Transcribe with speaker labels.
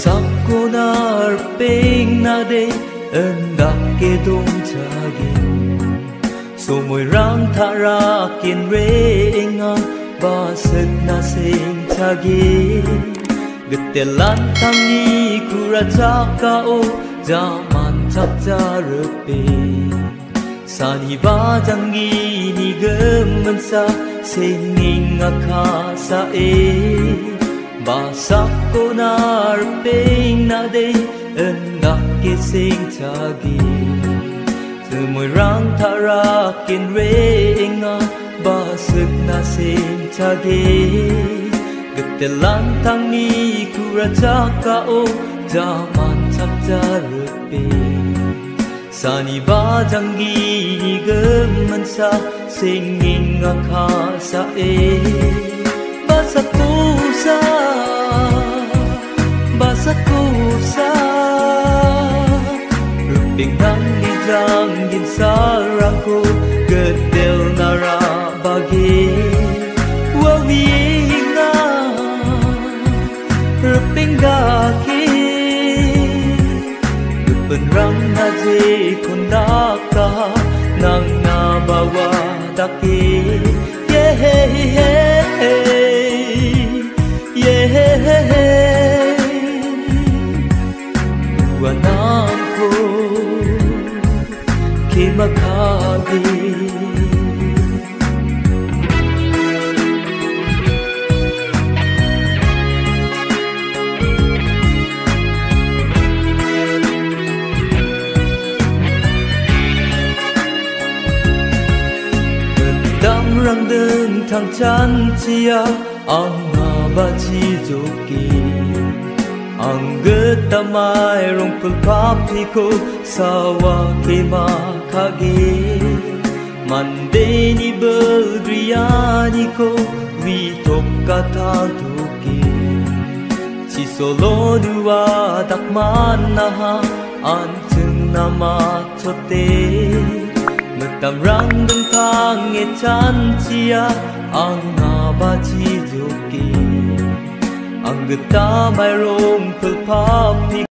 Speaker 1: sakkonar pengnade endake dongchagin somoy rang tharakin renga basek na sengchagin getelan tangi kurachakao zaman chapjarepe sani bajangi ni gemensa singing akasa basakkonar pengnade endake sengchagin semoy rang tharakin renga basek na sengchagin getelan tangi kurachakao zaman chapjarepe sani bajangi ni gemensa singing akasa basakusa basakusa ruping tangi janggin sarako gedel nara bagi wawiinga ruping gaki penrang naje kondaka nang nabawa daki buananku kimakagi rang đơn thang chan chia ang bachi joki ang getamai rong pulpapi ko sawa kema kage mandeni beldriani ko wi top kata toki chi solo nuwa takman na anjung nama chote tam rang đơn thang nghe chan chia ang bachi joki ang geta mai rong pulpapi